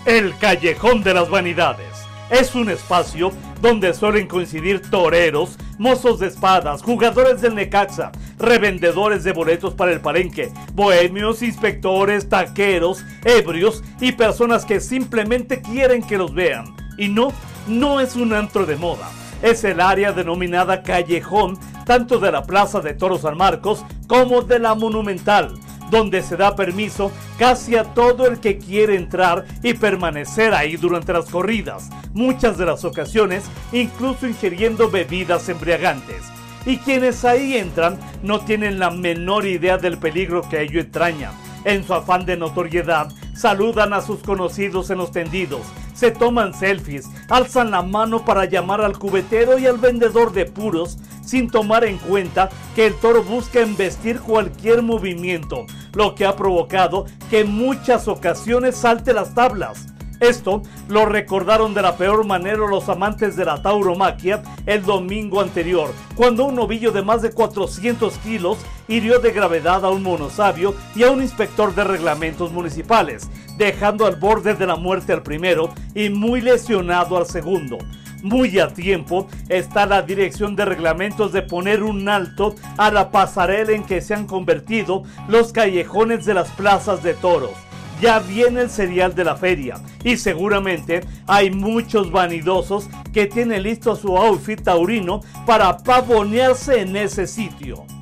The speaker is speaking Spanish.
El Callejón de las Vanidades es un espacio donde suelen coincidir toreros, mozos de espadas, jugadores del Necaxa, revendedores de boletos para el palenque, bohemios, inspectores, taqueros, ebrios y personas que simplemente quieren que los vean. Y no es un antro de moda. Es el área denominada Callejón, tanto de la Plaza de Toros San Marcos como de la Monumental, donde se da permiso casi a todo el que quiere entrar y permanecer ahí durante las corridas, muchas de las ocasiones incluso ingiriendo bebidas embriagantes. Y quienes ahí entran no tienen la menor idea del peligro que ello entraña. En su afán de notoriedad, saludan a sus conocidos en los tendidos, se toman selfies, alzan la mano para llamar al cubetero y al vendedor de puros, sin tomar en cuenta que el toro busca embestir cualquier movimiento, lo que ha provocado que en muchas ocasiones salte las tablas. Esto lo recordaron de la peor manera los amantes de la tauromaquia el domingo anterior, cuando un novillo de más de 400 kilos hirió de gravedad a un monosabio y a un inspector de reglamentos municipales, dejando al borde de la muerte al primero y muy lesionado al segundo. Muy a tiempo está la Dirección de Reglamentos de poner un alto a la pasarela en que se han convertido los callejones de las plazas de toros. Ya viene el serial de la feria y seguramente hay muchos vanidosos que tienen listo su outfit taurino para pavonearse en ese sitio.